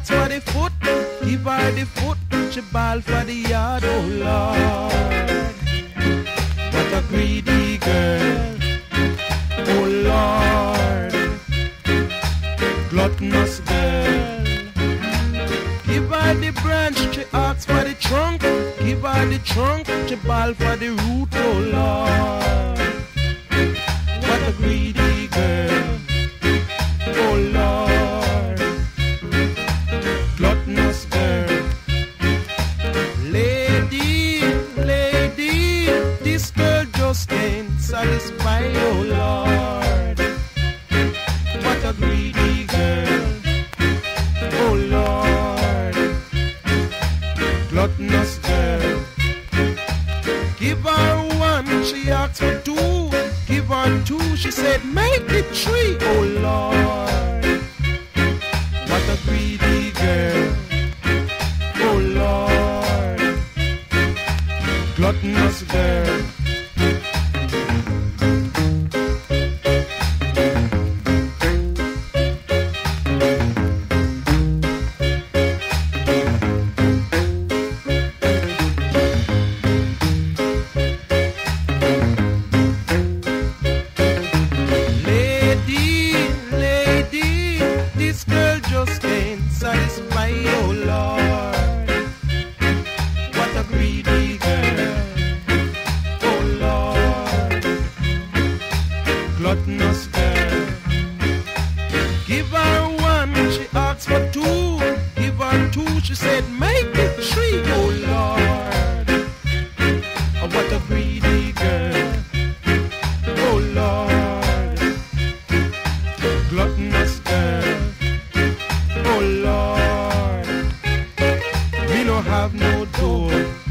ask for the foot, give her the foot. She ball for the yard, oh Lord. What a greedy girl, oh Lord. Gluttonous girl. Give her the branch, she ask for the trunk. Give her the trunk, she ball for the root, oh Lord. What a greedy girl, oh Lord. Gluttonous girl. Lady, lady, this girl just can't satisfy, oh Lord. What a greedy girl, oh Lord. Gluttonous girl. Give her one, she asked for two. Give her two, she said make it three, oh Lord. What a greedy girl, oh Lord. Gluttonous girl. Satisfy, oh Lord. What a greedy girl, oh Lord. Gluttonous girl. Give her one, she asked for two. Give her two, she said make it three, oh Lord. What a greedy girl, oh Lord. Gluttonous girl, oh Lord. We don't have no door.